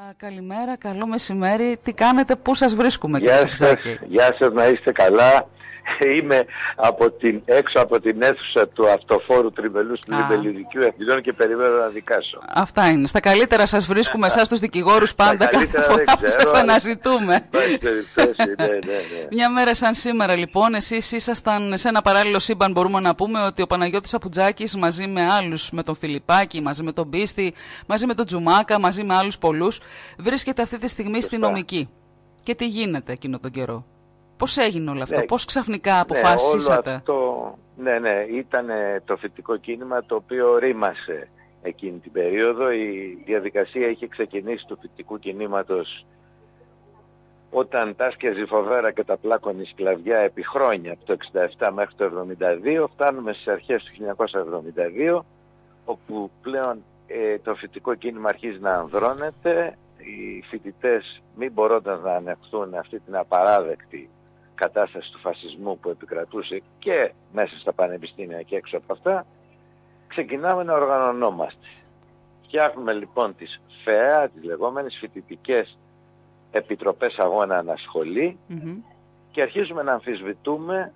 Καλημέρα, καλό μεσημέρι. Τι κάνετε, πού σας βρίσκουμε, κύριε Σαπτζάκη? Γεια σας, να είστε καλά. Είμαι έξω από την αίθουσα του αυτοφόρου τριμελούς του Λιμπελιδικίου Εθνών και περιμένω να δικάσω. Αυτά είναι. Στα καλύτερα σας βρίσκουμε εσάς τους δικηγόρους πάντα κάθε φορά που σας αναζητούμε. Ναι. Μια μέρα σαν σήμερα λοιπόν, εσείς ήσασταν σε ένα παράλληλο σύμπαν, μπορούμε να πούμε, ότι ο Παναγιώτης Σαπτζάκης μαζί με άλλους, με τον Φιλιππάκη, μαζί με τον Πίστη, μαζί με τον Τζουμάκα, μαζί με άλλους πολλούς, βρίσκεται αυτή τη στιγμή στη νομική. Και τι γίνεται εκείνο τον καιρό? Πώς έγινε όλο αυτό, πώς ξαφνικά αποφάσισατε? Όλο αυτό, ήταν το φοιτητικό κίνημα το οποίο ρήμασε εκείνη την περίοδο. Η διαδικασία είχε ξεκινήσει του φοιτητικού κινήματος όταν τάσκιαζε η φοβέρα και τα πλάκωνε η σκλαβιά επί χρόνια, από το 1967 μέχρι το 1972. Φτάνουμε στις αρχές του 1972, όπου πλέον το φοιτητικό κίνημα αρχίζει να ανδρώνεται. Οι φοιτητές, μην μπορώντας να ανεχθούν αυτή την απαράδεκτη κατάσταση του φασισμού που επικρατούσε και μέσα στα πανεπιστήμια και έξω από αυτά, ξεκινάμε να οργανωνόμαστε. Φτιάχνουμε λοιπόν τις ΦΕΑ, τις λεγόμενες φοιτητικές επιτροπές αγώνα ανασχολή, και αρχίζουμε να αμφισβητούμε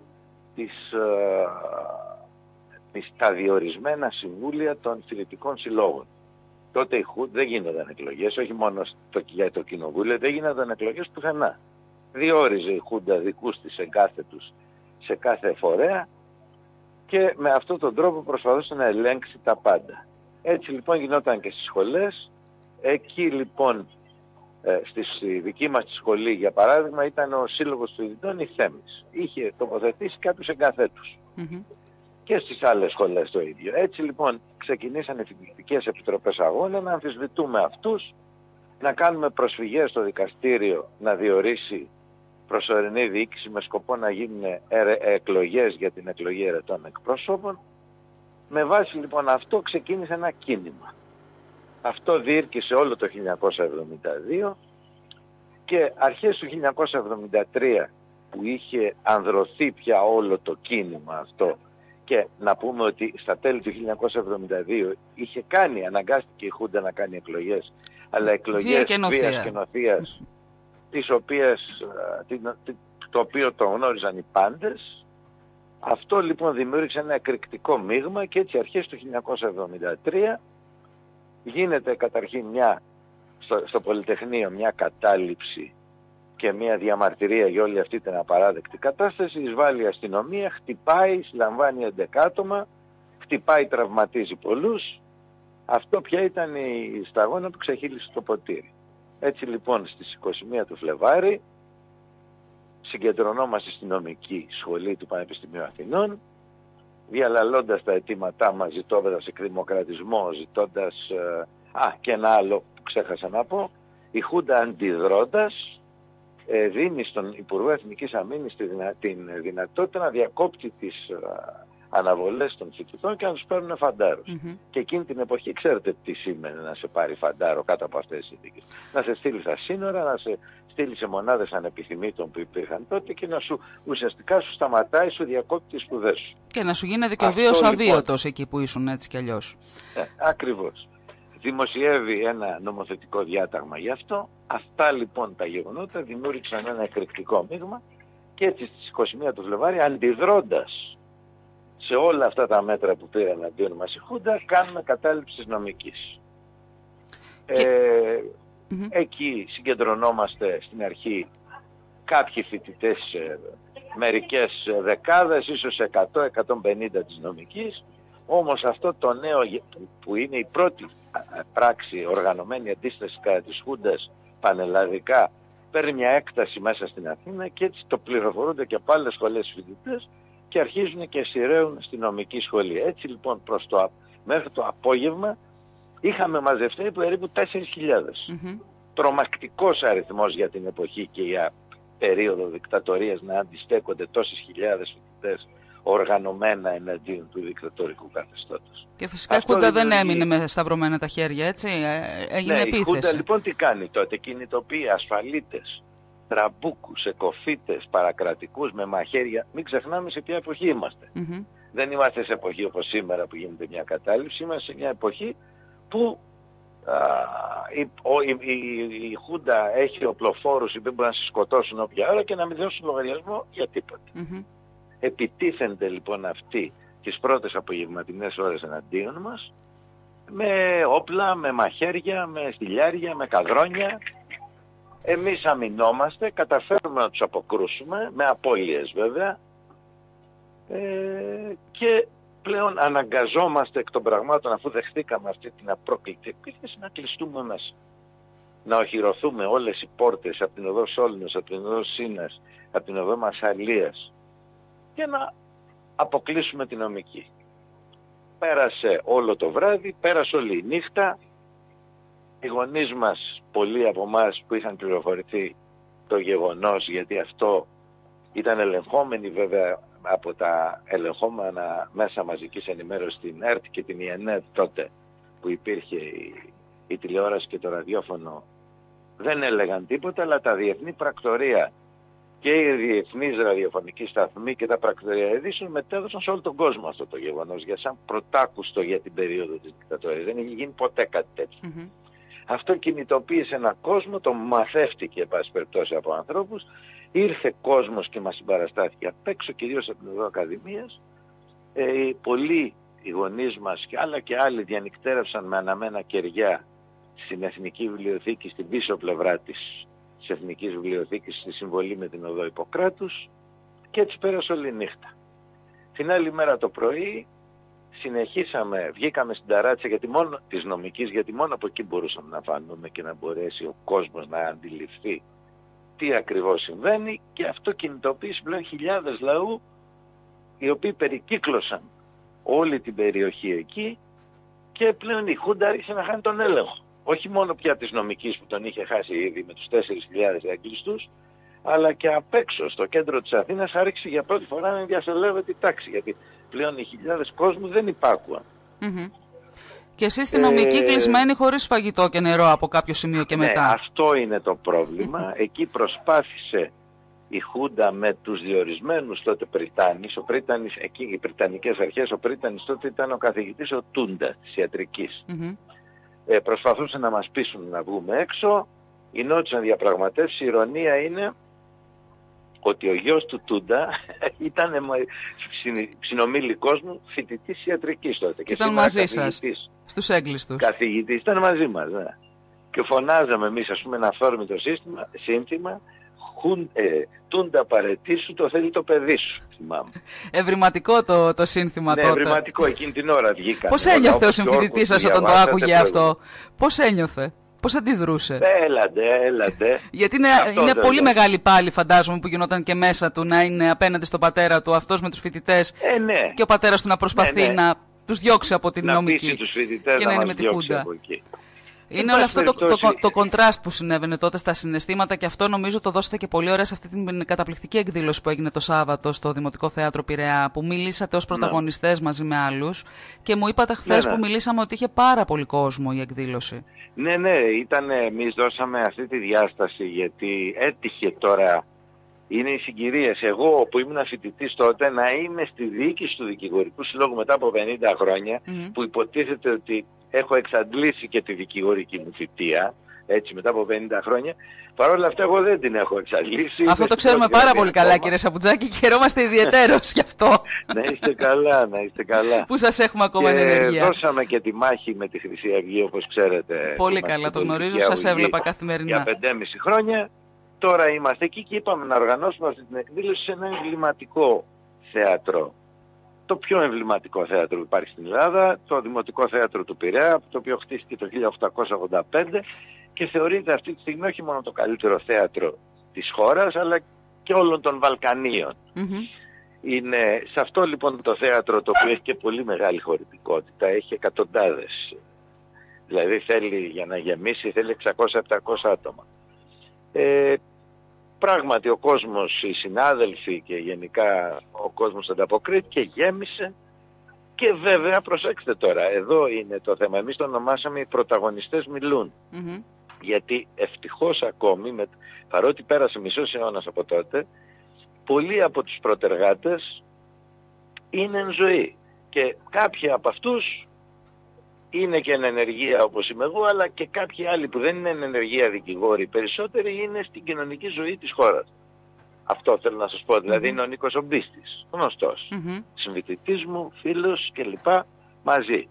τα διορισμένα συμβούλια των φοιτητικών συλλόγων. Τότε δεν γίνονταν εκλογές, όχι μόνο για το κοινοβούλιο, δεν γίνονταν εκλογές πουθενά. Διόριζε η Χούντα δικούς της σε κάθε φορέα και με αυτόν τον τρόπο προσπαθούσε να ελέγξει τα πάντα. Έτσι λοιπόν γινόταν και στις σχολές. Εκεί λοιπόν στη δική μας τη σχολή, για παράδειγμα, ήταν ο Σύλλογος του Φοιτητών, η Θέμης. Είχε τοποθετήσει κάποιους εγκαθέτους. Και στις άλλες σχολές το ίδιο. Έτσι λοιπόν ξεκινήσαν οι φοιτητικές επιτροπές αγώνα να αμφισβητούμε αυτούς, να κάνουμε προσφυγές στο δικαστήριο να διορίσει προσωρινή διοίκηση με σκοπό να γίνουν εκλογές για την εκλογή ερετών εκπροσώπων. Με βάση λοιπόν αυτό ξεκίνησε ένα κίνημα. Αυτό διήρκησε όλο το 1972 και αρχές του 1973, που είχε ανδρωθεί πια όλο το κίνημα αυτό, και να πούμε ότι στα τέλη του 1972 είχε αναγκάστηκε η Χούντα να κάνει εκλογές, αλλά εκλογές βίας και νοθείας, το οποίο το γνώριζαν οι πάντες. Αυτό λοιπόν δημιούργησε ένα εκρηκτικό μείγμα και έτσι αρχές του 1973 γίνεται καταρχήν στο Πολυτεχνείο μια κατάληψη και μια διαμαρτυρία για όλη αυτή την απαράδεκτη κατάσταση. Εισβάλλει η αστυνομία, χτυπάει, συλλαμβάνει 11 άτομα, χτυπάει, τραυματίζει πολλούς. Αυτό πια ήταν η σταγόνα που ξεχύλισε το ποτήρι. Έτσι λοιπόν στις 21 του Φλεβάρι συγκεντρωνόμαστε στη νομική σχολή του Πανεπιστημίου Αθηνών, διαλαλώντας τα αιτήματά μας, ζητώντας εκδημοκρατισμό, ζητώντας και ένα άλλο που ξέχασα να πω. Η Χούντα αντιδρώντας δίνει στον Υπουργό Εθνικής Αμήνης την δυνατότητα να διακόπτει τις αναβολές των φοιτητών και να τους παίρνουν φαντάρους. Και εκείνη την εποχή ξέρετε τι σήμαινε να σε πάρει φαντάρο κάτω από αυτές τις συνθήκες. Να σε στείλει στα σύνορα, να σε στείλει σε μονάδες ανεπιθυμήτων που υπήρχαν τότε και ουσιαστικά σου σταματάει, σου διακόπτει τις σπουδές σου. Και να σου γίνει δικαιοβίως αβίωτος εκεί που ήσουν έτσι κι αλλιώς. Ακριβώς. Δημοσιεύει ένα νομοθετικό διάταγμα γι' αυτό. Αυτά λοιπόν τα γεγονότα δημιούργησαν ένα εκρηκτικό μείγμα και έτσι στις 21 του Φλεβάρι, αντιδρώντας σε όλα αυτά τα μέτρα που πήραν αντίον μας η Χούντα, κάνουμε κατάληψη της νομικής. Εκεί συγκεντρωνόμαστε στην αρχή κάποιοι φοιτητές, μερικές δεκάδες, ίσως 100-150 της νομικής. Όμως αυτό το νέο που είναι η πρώτη πράξη οργανωμένη αντίσταση κατά της Χούντας πανελλαδικά, παίρνει μια έκταση μέσα στην Αθήνα και έτσι το πληροφορούνται και από άλλες σχολές φοιτητές και αρχίζουν και σειραίουν στη νομική σχολή. Έτσι λοιπόν μέχρι το απόγευμα είχαμε μαζευτεί περίπου 4.000. Τρομακτικός αριθμός για την εποχή και για περίοδο δικτατορίας να αντιστέκονται τόσες χιλιάδες φοιτητές οργανωμένα εναντίον του δικτατορικού καθεστώτος. Και φυσικά η Χούντα δεν έμεινε με σταυρωμένα τα χέρια, έτσι, έγινε επίθεση. Η Χούντα λοιπόν τι κάνει τότε? Κινητοποιεί ασφαλίτες, τραμπούκους, εκοφίτες, παρακρατικούς με μαχαίρια. Μην ξεχνάμε σε ποια εποχή είμαστε. Δεν είμαστε σε εποχή όπως σήμερα που γίνεται μια κατάληψη, είμαστε σε μια εποχή που η Χούντα έχει οπλοφόρους οι οποίοι μπορούν να σε σκοτώσουν όποια ώρα και να μην δώσουν λογαριασμό για τίποτα. Επιτίθενται λοιπόν αυτοί τις πρώτες απογευματινές ώρες εναντίον μας με όπλα, με μαχαίρια, με στυλιάρια, με καδρόνια. Εμείς αμυνόμαστε, καταφέρουμε να τους αποκρούσουμε, με απώλειες βέβαια, και πλέον αναγκαζόμαστε εκ των πραγμάτων, αφού δεχτήκαμε αυτή την απρόκλητη επίθεση, να κλειστούμε μέσα. Να οχυρωθούμε όλες οι πόρτες από την οδό Σόλνος, από την οδό Σίνας, από την οδό Μασσαλίας και να αποκλείσουμε την νομική. Πέρασε όλο το βράδυ, πέρασε όλη η νύχτα. Οι γονείς μας, πολλοί από εμάς που είχαν πληροφορηθεί το γεγονός, γιατί αυτό ήταν ελεγχόμενοι βέβαια από τα ελεγχόμενα μέσα μαζικής ενημέρωσης, την ΕΡΤ και την ΙΕΝΕΤ τότε που υπήρχε η τηλεόραση και το ραδιόφωνο, δεν έλεγαν τίποτα, αλλά τα διεθνή πρακτορεία και οι διεθνείς ραδιοφωνικοί σταθμοί και τα πρακτορεία ειδήσεων μετέδωσαν σε όλο τον κόσμο αυτό το γεγονός, για σαν πρωτάκουστο για την περίοδο της δικτατορίας. Δεν είχε γίνει ποτέ κάτι τέτοιο. Αυτό κινητοποίησε έναν κόσμο, το μαθεύτηκε εν πάση περιπτώσει από ανθρώπους, ήρθε κόσμος και μας συμπαραστάθηκε απ' έξω, κυρίως από την οδό Ακαδημίας. Πολλοί οι γονείς μας αλλά και άλλοι διανυκτέρευσαν με αναμένα κεριά στην Εθνική Βιβλιοθήκη, στην πίσω πλευρά της Εθνικής Βιβλιοθήκης, στη συμβολή με την οδό Ιπποκράτους, και έτσι πέρασε όλη η νύχτα. Την άλλη μέρα το πρωί συνεχίσαμε, βγήκαμε στην ταράτσα της νομικής, γιατί μόνο από εκεί μπορούσαμε να φανούμε και να μπορέσει ο κόσμος να αντιληφθεί τι ακριβώς συμβαίνει, και αυτό κινητοποίησε πλέον χιλιάδες λαού, οι οποίοι περικύκλωσαν όλη την περιοχή εκεί, και πλέον η Χούντα άρχισε να χάνει τον έλεγχο. Όχι μόνο πια της νομικής που τον είχε χάσει ήδη με τους 4.000 έγκλειστους, αλλά και απ' έξω στο κέντρο της Αθήνας άρχισε για πρώτη φορά να διασελεύεται η τάξη, γιατί πλέον οι χιλιάδες κόσμου δεν υπάκουαν. Και εσείς στη νομική κλεισμένοι χωρίς φαγητό και νερό από κάποιο σημείο και μετά. Ναι, αυτό είναι το πρόβλημα. Εκεί προσπάθησε η Χούντα με τους διορισμένους τότε Πριτάνης. Ο Πρίτανης, εκεί οι Πριτανικές αρχές, ο Πρίτανης τότε ήταν ο καθηγητής ο Τούντα της ιατρικής. Προσπαθούσε να μας πείσουν να βγούμε έξω, γινόντουσαν διαπραγματεύσεις. Η ηρωνία είναι ότι ο γιος του Τούντα ήταν συνομήλικός μου, φοιτητής ιατρικής τότε. Και ήταν μαζί σας, στους έγκλειστους. Καθηγητής, ήταν μαζί μας, ναι. Και φωνάζαμε εμείς, ας πούμε, ένα αυθόρμητο σύνθημα, Τούντα παρετήσου, το θέλει το παιδί σου, θυμάμαι. Ευρηματικό το σύνθημα τότε. Ναι, ευρηματικό, εκείνη την ώρα βγήκαν. Πώς ένιωθε ο συμφοιτητής σας όταν το άκουγε αυτό? Πώς ένιωθε? Πώς αντιδρούσε? Έλατε. Γιατί είναι πολύ μεγάλη πάλι, φαντάζομαι, που γινόταν και μέσα του να είναι απέναντι στον πατέρα του, αυτός με τους φοιτητές, ναι. Και ο πατέρας του να προσπαθεί να τους διώξει από την νομική τους φοιτητές και να είναι με τη Χούντα. Είναι όλο αυτό το κοντράστ που συνέβαινε τότε στα συναισθήματα, και αυτό νομίζω το δώσατε και πολύ ωραία σε αυτή την καταπληκτική εκδήλωση που έγινε το Σάββατο στο Δημοτικό Θέατρο Πειραιά, που μιλήσατε ως πρωταγωνιστές μαζί με άλλους, και μου είπατε χθες που μιλήσαμε ότι είχε πάρα πολύ κόσμο η εκδήλωση. Ναι, εμείς δώσαμε αυτή τη διάσταση, γιατί έτυχε τώρα, είναι οι συγκυρίες. Εγώ που ήμουν φοιτητής τότε να είμαι στη διοίκηση του Δικηγορικού Συλλόγου μετά από 50 χρόνια, που υποτίθεται ότι έχω εξαντλήσει και τη δικηγορική μου θητεία, έτσι μετά από 50 χρόνια. Παρ' όλα αυτά εγώ δεν την έχω εξαντλήσει. Αυτό το ξέρουμε πάρα πολύ καλά, κύριε Σαπουτζάκη, και χαιρόμαστε ιδιαιτέρως γι' αυτό. Να είστε καλά. Που σας έχουμε ακόμα ενεργεία. Δώσαμε και τη μάχη με τη Χρυσή Αυγή, όπως ξέρετε. Πολύ καλά, το γνωρίζω, σας έβλεπα καθημερινά. Για 5,5 χρόνια. Τώρα είμαστε εκεί και είπαμε να οργανώσουμε αυτή την εκδήλωση σε ένα εμβληματικό θέατρο. Το πιο εμβληματικό θέατρο που υπάρχει στην Ελλάδα, το Δημοτικό Θέατρο του Πειραιά, το οποίο χτίστηκε το 1885 και θεωρείται αυτή τη στιγμή όχι μόνο το καλύτερο θέατρο της χώρας, αλλά και όλων των Βαλκανίων. Είναι σε αυτό λοιπόν το θέατρο, το οποίο έχει και πολύ μεγάλη χωρητικότητα, έχει εκατοντάδες. Δηλαδή θέλει, για να γεμίσει, θέλει 600-700 άτομα. Πράγματι ο κόσμος, οι συνάδελφοι και γενικά ο κόσμος ανταποκρίθηκε, γέμισε, και βέβαια προσέξτε τώρα, εδώ είναι το θέμα, εμείς το ονομάσαμε οι πρωταγωνιστές μιλούν, γιατί ευτυχώς ακόμη, παρότι πέρασε μισός αιώνας από τότε, πολλοί από τους προτεργάτες είναι εν ζωή, και κάποιοι από αυτούς είναι και εν ενεργεία όπως είμαι εγώ, αλλά και κάποιοι άλλοι που δεν είναι εν ενεργεία δικηγόροι, περισσότεροι είναι στην κοινωνική ζωή της χώρας. Αυτό θέλω να σας πω. Δηλαδή είναι ο Νίκος ο Μπίστης, γνωστός. Συμφοιτητής μου, φίλος κλπ. Μαζί.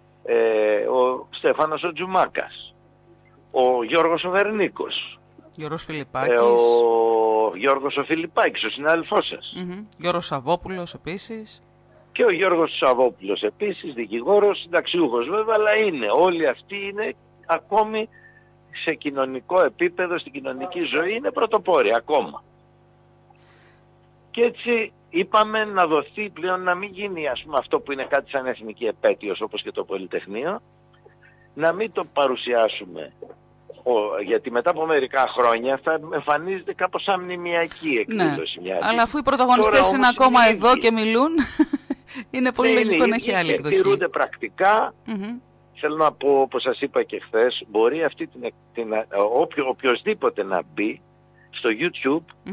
Ο Στέφανος ο Τζουμάκας. Ο Γιώργος ο Βερνίκος. Γιώργος Φιλιππάκης. Ο Γιώργος ο Φιλιππάκης, ο συνάδελφός σας. Γιώργος Σαββόπουλος επίσης. Και ο Γιώργος Σαββόπουλος επίσης, δικηγόρος, συνταξιούχος βέβαια, αλλά είναι. Όλοι αυτοί είναι ακόμη σε κοινωνικό επίπεδο, στην κοινωνική ζωή, είναι πρωτοπόροι ακόμα. Και έτσι είπαμε να δοθεί πλέον, να μην γίνει ας πούμε αυτό που είναι κάτι σαν εθνική επέτειος όπως και το Πολυτεχνείο, να μην το παρουσιάσουμε, γιατί μετά από μερικά χρόνια θα εμφανίζεται κάπως σαν μνημιακή εκδήλωση. Ναι, αλλά αφού οι πρωταγωνιστές είναι ακόμα εδώ και μιλούν, είναι πολύ λογικό να έχει άλλη εκδοχή. Τηρούνται πρακτικά. Θέλω να πω, όπως σας είπα και χθες, μπορεί αυτή οποιοσδήποτε να μπει στο YouTube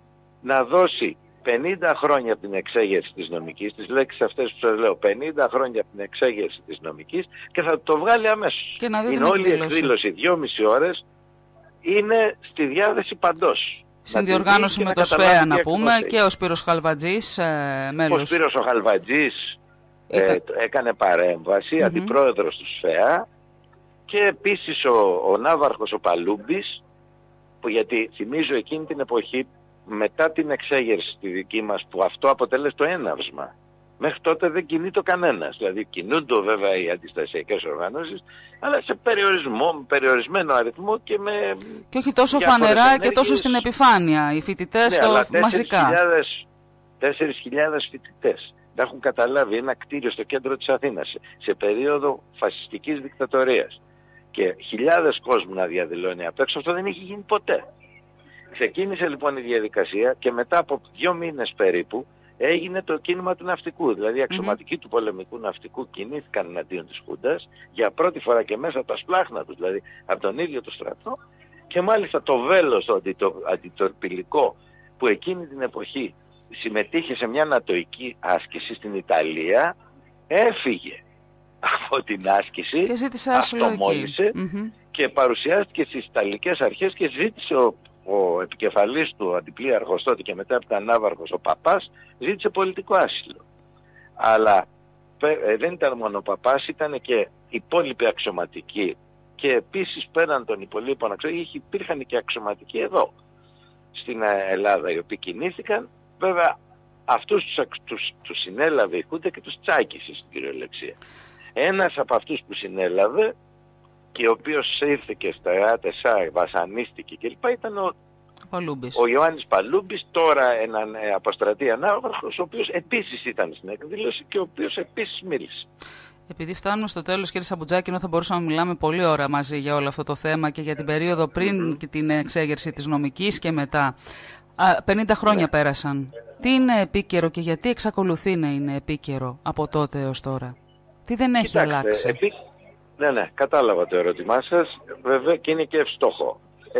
να δώσει 50 χρόνια από την εξέγερση της νομικής, τις λέξεις αυτές που σας λέω, 50 χρόνια από την εξέγερση της νομικής, και θα το βγάλει αμέσως. Και να δει είναι όλη η εκδήλωση, 2,5 ώρες, είναι στη διάθεση παντός. Συνδιοργάνωση με το ΣΦΕΑ να πούμε, και ο Σπύρος Χαλβατζής, μέλος. Ο Σπύρος ο Χαλβατζής έκανε παρέμβαση, αντιπρόεδρος του ΣΦΕΑ, και επίσης ο Ναύαρχος ο Παλούμπης, που, γιατί θυμίζω εκείνη την εποχή, μετά την εξέγερση τη δική μας, που αυτό αποτέλεσε το έναυσμα. Μέχρι τότε δεν κινείται κανένας. Δηλαδή κινούνται βέβαια οι αντιστασιακές οργανώσεις, αλλά σε περιορισμένο αριθμό και με... Και όχι τόσο φανερά και τόσο στην επιφάνεια. Οι φοιτητές μαζικά. 4.000 φοιτητές. Τα έχουν καταλάβει ένα κτίριο στο κέντρο της Αθήνας σε περίοδο φασιστικής δικτατορίας. Και χιλιάδες κόσμου να διαδηλώνει απ' έξω, αυτό δεν έχει γίνει ποτέ. Ξεκίνησε λοιπόν η διαδικασία και μετά από 2 μήνες περίπου έγινε το κίνημα του ναυτικού. Δηλαδή οι αξιωματικοί του πολεμικού ναυτικού κινήθηκαν εναντίον της Χούντας για πρώτη φορά και μέσα από τα σπλάχνα τους, δηλαδή από τον ίδιο το στρατό, και μάλιστα το βέλος, το αντιτορπιλικό, που εκείνη την εποχή συμμετείχε σε μια νατοϊκή άσκηση στην Ιταλία, έφυγε από την άσκηση, αυτομόλυσε και παρουσιάστηκε στις Ιταλικές αρχές και ζήτησε ο επικεφαλής του αντιπλοίαρχος τότε και μετά ήταν ναύαρχος ο Παπάς, ζήτησε πολιτικό άσυλο. Αλλά δεν ήταν μόνο ο Παπάς, ήταν και υπόλοιποι αξιωματικοί, και επίσης πέραν των υπολείπων αξιωματικών υπήρχαν και αξιωματικοί εδώ στην Ελλάδα, οι οποίοι κινήθηκαν. Βέβαια αυτούς τους συνέλαβε η Χούντα και τους τσάκισε στην κυριολεξία. Ένας από αυτούς που συνέλαβε και ο οποίος ήρθε και στα ΕΑΤΕΣΑ, βασανίστηκε κλπ, ήταν ο Ιωάννης Παλούμπης, τώρα έναν αποστρατεία ναύαρχος, ο οποίος επίσης ήταν στην εκδήλωση και ο οποίος επίσης μίλησε. Επειδή φτάνουμε στο τέλος, κύριε Σαμπουτζάκη, θα μπορούσαμε να μιλάμε πολλή ώρα μαζί για όλο αυτό το θέμα και για την περίοδο πριν την εξέγερση της νομικής και μετά. 50 χρόνια πέρασαν. Τι είναι επίκαιρο και γιατί εξακολουθεί να είναι επίκαιρο από τότε έως τώρα? Τι δεν έχει αλλάξει? Ναι, κατάλαβα το ερώτημά σας, βέβαια, και είναι και ευστόχο.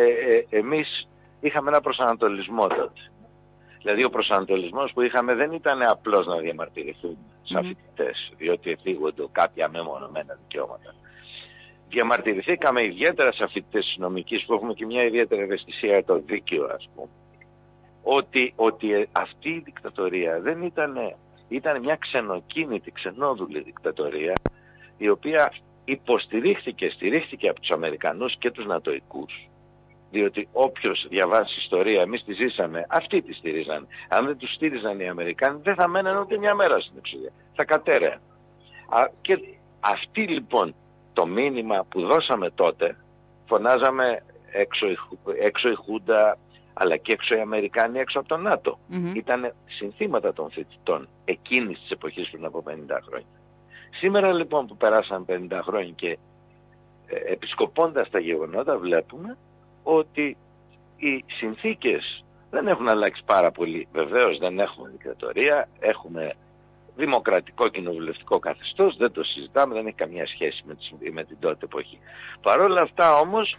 Εμείς είχαμε ένα προσανατολισμό τότε. Δηλαδή ο προσανατολισμός που είχαμε δεν ήταν απλώς να διαμαρτυρηθούμε σαν φοιτητές, διότι εφήγονται κάποια μεμονωμένα δικαιώματα. Διαμαρτυρηθήκαμε ιδιαίτερα σαν φοιτητές της νομικής, που έχουμε και μια ιδιαίτερη ευαισθησία για το δίκαιο, ας πούμε, ότι αυτή η δικτατορία δεν ήταν μια ξενοκίνητη, ξενόδουλη δικτατορία, η οποία στηρίχθηκε από τους Αμερικανούς και τους Νατοικούς, διότι όποιος διαβάσει ιστορία, εμείς τη ζήσαμε, αυτοί τη στηρίζαν. Αν δεν τους στήριζαν οι Αμερικάνοι, δεν θα μέναν ούτε μια μέρα στην εξουσία. Θα κατέρεαν. Και αυτή λοιπόν το μήνυμα που δώσαμε τότε, φωνάζαμε έξω η Χούντα, αλλά και έξω οι Αμερικάνοι, έξω από το ΝΑΤΟ. Ήταν συνθήματα των φοιτητών εκείνης της εποχής πριν από 50 χρόνια. Σήμερα λοιπόν που περάσαν 50 χρόνια και επισκοπώντας τα γεγονότα, βλέπουμε ότι οι συνθήκες δεν έχουν αλλάξει πάρα πολύ. Βεβαίως δεν έχουμε δικτατορία, έχουμε δημοκρατικό κοινοβουλευτικό καθεστώς, δεν το συζητάμε, δεν έχει καμία σχέση με την τότε εποχή. Παρ' όλα αυτά όμως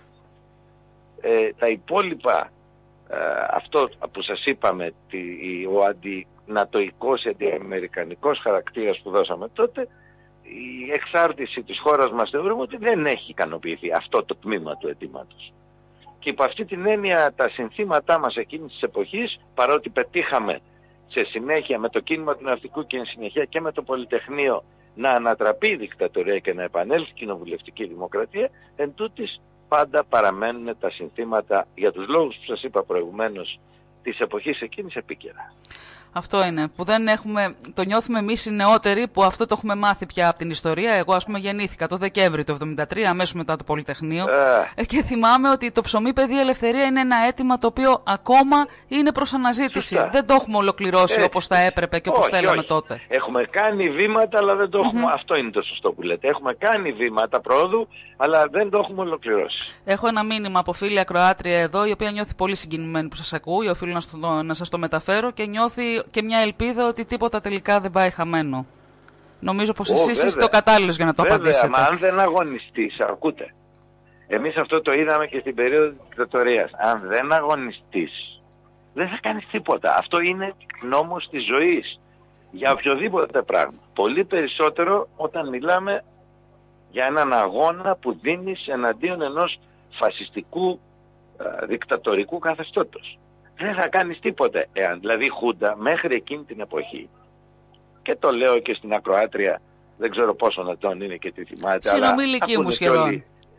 τα υπόλοιπα, αυτό που σας είπαμε, ο αντινατοϊκός, αντιαμερικανικός χαρακτήρας που δώσαμε τότε, η εξάρτηση της χώρας μας θεωρούμε ότι δεν έχει ικανοποιηθεί αυτό το τμήμα του αιτήματος. Και υπό αυτή την έννοια τα συνθήματά μας εκείνης της εποχής, παρότι πετύχαμε σε συνέχεια με το κίνημα του ναυτικού και εν συνεχεία και με το Πολυτεχνείο να ανατραπεί η δικτατορία και να επανέλθει η κοινοβουλευτική δημοκρατία, εν τούτης πάντα παραμένουν τα συνθήματα για τους λόγους που σας είπα προηγουμένως της εποχής εκείνης επίκαιρα. Αυτό είναι, που δεν έχουμε, το νιώθουμε εμείς οι νεότεροι, που αυτό το έχουμε μάθει πια από την ιστορία. Εγώ, ας πούμε, γεννήθηκα το Δεκέμβρη του 1973, αμέσως μετά το Πολυτεχνείο. Και θυμάμαι ότι το ψωμί, παιδεία, ελευθερία είναι ένα αίτημα το οποίο ακόμα είναι προς αναζήτηση. Σωστά. Δεν το έχουμε ολοκληρώσει όπως θα έπρεπε και όπως θέλαμε τότε. Έχουμε κάνει βήματα, αλλά δεν το έχουμε. Αυτό είναι το σωστό που λέτε. Έχουμε κάνει βήματα πρόοδου, αλλά δεν το έχουμε ολοκληρώσει. Έχω ένα μήνυμα από φίλη ακροάτρια εδώ, η οποία νιώθει πολύ συγκινημένη που σας ακούει. Οφείλω να σας το μεταφέρω και νιώθει και μια ελπίδα ότι τίποτα τελικά δεν πάει χαμένο. Νομίζω πως εσείς είστε ο κατάλληλος για να το απαντήσετε. Μα αν δεν αγωνιστείς, ακούτε. Εμείς αυτό το είδαμε και στην περίοδο της δικτατορίας. Αν δεν αγωνιστείς, δεν θα κάνεις τίποτα. Αυτό είναι νόμος της ζωής. Για οποιοδήποτε πράγμα. Πολύ περισσότερο όταν μιλάμε για έναν αγώνα που δίνεις εναντίον ενός φασιστικού δικτατορικού καθεστώτος. Δεν θα κάνεις τίποτε εάν, δηλαδή η Χούντα μέχρι εκείνη την εποχή, και το λέω και στην ακροάτρια, δεν ξέρω πόσο ετών είναι και τι θυμάται, συνομιλική μου σχεδόν.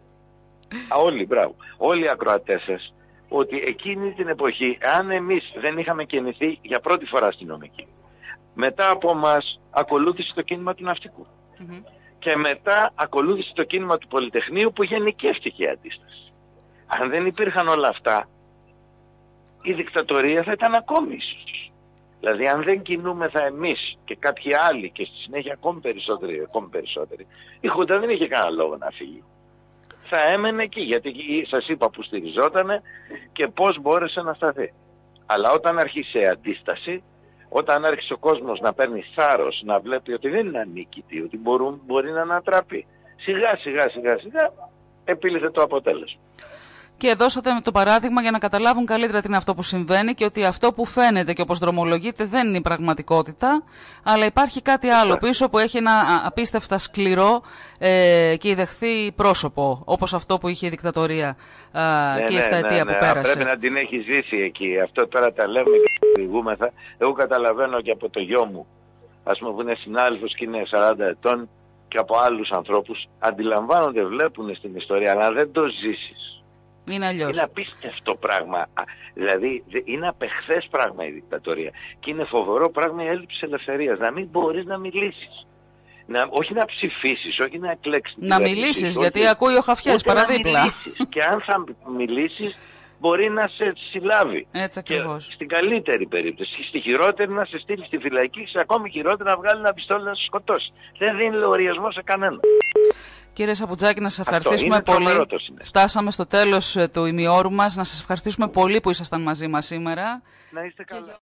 Όλοι οι ακροατές σας, ότι εκείνη την εποχή, αν εμείς δεν είχαμε κινηθεί για πρώτη φορά αστυνομική, μετά από μας ακολούθησε το κίνημα του ναυτικού και μετά ακολούθησε το κίνημα του Πολυτεχνείου που γενικεύτηκε η αντίσταση. Αν δεν υπήρχαν όλα αυτά, η δικτατορία θα ήταν ακόμη ίσως. Δηλαδή αν δεν κινούμεθα εμείς και κάποιοι άλλοι και στη συνέχεια ακόμη περισσότεροι, η Χούντα δεν είχε κανένα λόγο να φύγει. Θα έμενε εκεί, γιατί σας είπα που στηριζότανε και πώς μπόρεσε να σταθεί. Αλλά όταν άρχισε αντίσταση, όταν άρχισε ο κόσμος να παίρνει θάρρος, να βλέπει ότι δεν είναι ανίκητη, ότι μπορεί να ανατραπεί, σιγά σιγά επήλθε το αποτέλεσμα. Και δώσατε το παράδειγμα για να καταλάβουν καλύτερα τι είναι αυτό που συμβαίνει και ότι αυτό που φαίνεται και όπως δρομολογείται δεν είναι η πραγματικότητα, αλλά υπάρχει κάτι άλλο πίσω που έχει ένα απίστευτα σκληρό και ιδεχθή πρόσωπο, όπως αυτό που είχε η δικτατορία και η επταετία που πέρασε. Πρέπει να την έχει ζήσει εκεί. Αυτό τώρα τα λέμε και προηγούμεθα. Εγώ καταλαβαίνω και από το γιο μου, ας πούμε, που είναι συνάδελφος και είναι 40 ετών, και από άλλους ανθρώπους, αντιλαμβάνονται, βλέπουν στην ιστορία, αλλά δεν το ζήσεις. Είναι αλλιώς. Είναι απίστευτο πράγμα. Δηλαδή είναι απεχθές πράγμα η δικτατορία. Και είναι φοβερό πράγμα η έλλειψη ελευθερίας. Να μην μπορείς να μιλήσεις. Όχι να ψηφίσεις, όχι να εκλέξεις. Να μιλήσεις, γιατί ακούει ο Χαφιές παραδίπλα. Και αν θα μιλήσεις, μπορεί να σε συλλάβει. Έτσι ακριβώς. Στην καλύτερη περίπτωση. Στη χειρότερη να σε στείλει στη φυλακή, και ακόμη χειρότερα να βγάλει ένα πιστόλι να σε σκοτώσει. Δεν δίνει λογαριασμό σε κανένα. Κύριε Σαπουτζάκη, να σας ευχαριστήσουμε πολύ. Φτάσαμε στο τέλος του ημιώρου μας. Να σας ευχαριστήσουμε πολύ που ήσασταν μαζί μας σήμερα. Να είστε καλά.